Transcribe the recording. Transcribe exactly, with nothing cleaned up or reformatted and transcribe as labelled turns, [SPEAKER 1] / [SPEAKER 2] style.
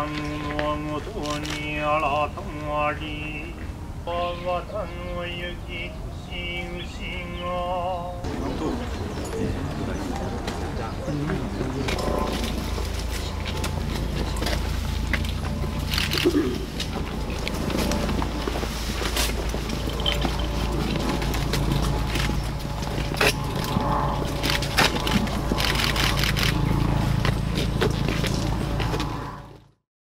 [SPEAKER 1] 万物ごとに改まり我がたの行きし